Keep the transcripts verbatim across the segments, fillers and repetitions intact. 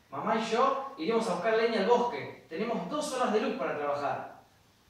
Mamá y yo iremos a buscar leña al bosque. Tenemos dos horas de luz para trabajar.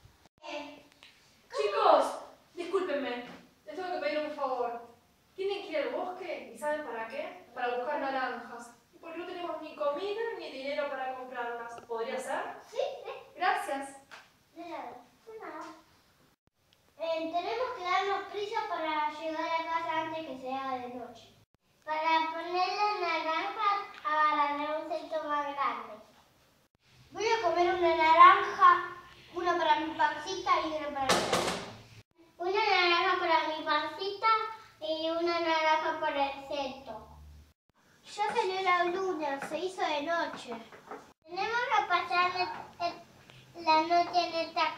Chicos, discúlpenme. Les tengo que pedir un favor. Tienen que ir al bosque, ¿y saben para qué? Para buscar naranjas. Porque no tenemos ni comida ni dinero para comprarlas. ¿Podría ser? Sí, sí. Gracias. De nada, de nada. Eh, tenemos que darnos prisa para llegar a casa antes que se haga de noche. Para poner las naranjas, agarraré un centro más grande. Voy a comer una naranja, una para mi pancita y una para mi centro. Una naranja para mi pancita y una naranja para el centro. Ya salió la luna, se hizo de noche. Tenemos que pasar la noche en esta